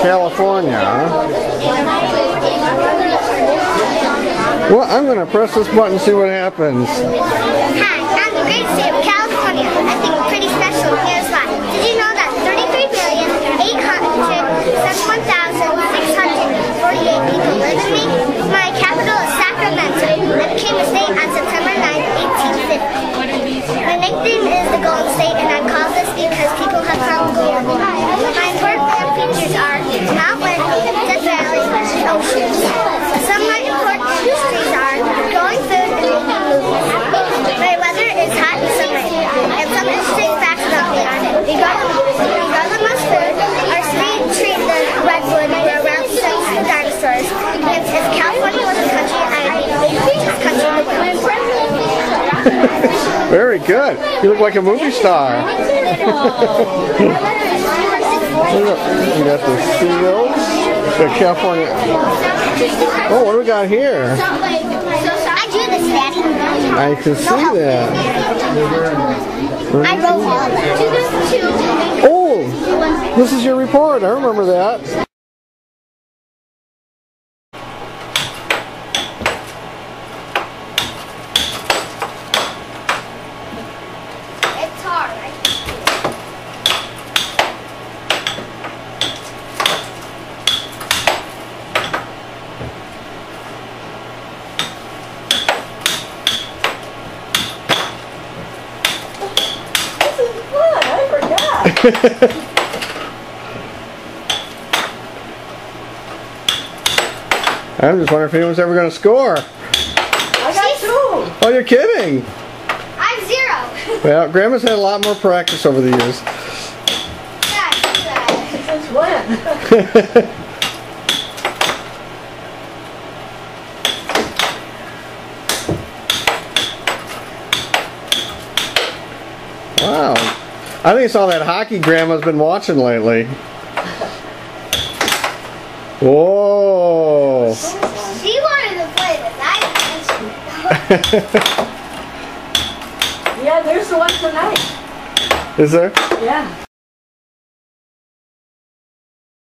California, huh? Well, I'm going to press this button and see what happens. Hi, I'm the great state of California. I think I'm pretty special. Here's why. Did you know that 33,871,648 people live in me? My capital is Sacramento. I became a state on September 9, 1850. My nickname is the Golden State, and I'm called this because people have found gold in me. My important land features are Mount Whitney, Death Valley, and oceans. Some of my important industries are growing food and making movies. My weather is hot and summery. And some interesting facts about me are, regardless of food, our state treated the redwood were around since the dinosaurs. And if California was a country, I'd be the richest country in the world. Very good. You look like a movie star. We got the seals. The California. Oh, what do we got here? I drew this, Daddy. I can see that. I wrote all that. Oh, this is your report. I remember that. It's hard, right? This is fun. I forgot. I'm just wondering if anyone's ever going to score. I got two. Oh, you're kidding. I'm 0. Well, Grandma's had a lot more practice over the years. Yeah, I see that. Since when? Wow. I think it's all that hockey Grandma's been watching lately. Whoa. She wanted to play this. I didn't. Yeah, there's the one tonight. Is there? Yeah.